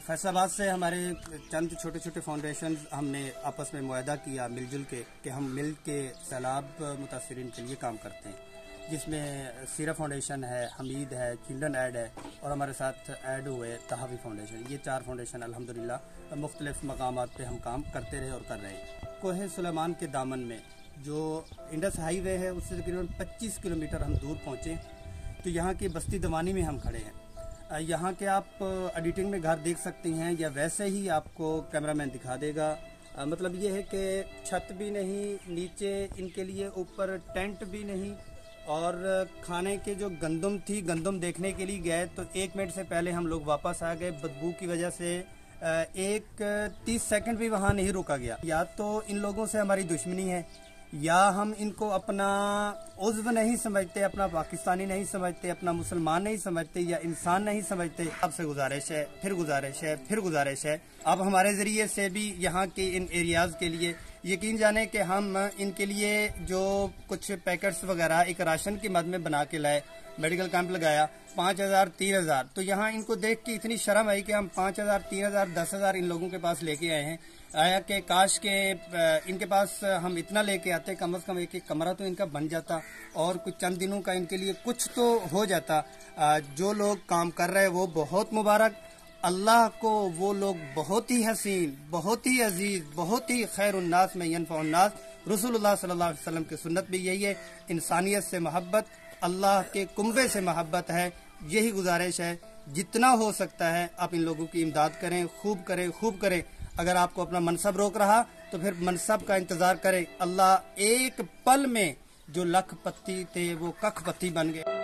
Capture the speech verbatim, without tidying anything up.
फैसलाबाद से हमारे चंद छोटे छोटे फाउंडेशंस हमने आपस में मुआहदा किया मिलजुल के कि हम मिल के सैलाब मुतासरीन के लिए काम करते हैं, जिसमें सीरा फाउंडेशन है, हमीद है, चिल्ड्रन एड है और हमारे साथ ऐड हुए तहावी फाउंडेशन। ये चार फाउंडेशन अल्हम्दुलिल्लाह मुख्तलिफ मकामात पे हम काम करते रहे और कर रहे हैं। कोहे सुलेमान के दामन में जो इंडस हाईवे है उससे तकरीबन पच्चीस किलोमीटर हम दूर पहुँचे तो यहाँ की बस्ती दवानी में हम खड़े हैं। यहाँ के आप एडिटिंग में घर देख सकती हैं या वैसे ही आपको कैमरामैन दिखा देगा। आ, मतलब ये है कि छत भी नहीं, नीचे इनके लिए ऊपर टेंट भी नहीं और खाने के जो गंदम थी, गंदम देखने के लिए गए तो एक मिनट से पहले हम लोग वापस आ गए। बदबू की वजह से एक तीस सेकंड भी वहाँ नहीं रुका गया। या तो इन लोगों से हमारी दुश्मनी है या हम इनको अपना उज़्व नहीं समझते, अपना पाकिस्तानी नहीं समझते, अपना मुसलमान नहीं समझते या इंसान नहीं समझते। आपसे गुजारिश है, फिर गुजारिश है, फिर गुजारिश है, अब हमारे ज़रिए से भी यहाँ के इन एरियाज़ के लिए यकीन जाने कि हम इनके लिए जो कुछ पैकेट्स वगैरह एक राशन की मद में बना के लाए, मेडिकल कैंप लगाया, पाँच हज़ार तीन हज़ार तो यहाँ इनको देख के इतनी शर्म आई कि हम पाँच हज़ार तीन हज़ार दस हज़ार इन लोगों के पास लेके आए हैं। आया कि काश के इनके पास हम इतना लेके आते, कम अज़ कम एक एक कमरा तो इनका बन जाता और कुछ चंद दिनों का इनके लिए कुछ तो हो जाता। जो लोग काम कर रहे हैं वो बहुत मुबारक, अल्लाह को वो लोग बहुत ही हसीन, बहुत ही अजीज, बहुत ही खैरुन्नास में यनफ़उन्नास। रसूलुल्लाह सल्लल्लाहु अलैहि वसल्लम की सुन्नत भी यही है, इंसानियत से मोहब्बत, अल्लाह के कुंबे से मोहब्बत है। यही गुजारिश है, जितना हो सकता है आप इन लोगों की इमदाद करें, खूब करें, खूब करें। अगर आपको अपना मनसब रोक रहा तो फिर मनसब का इंतजार करें। अल्लाह एक पल में जो लख पत्ती थे वो कख पत्ती बन गए।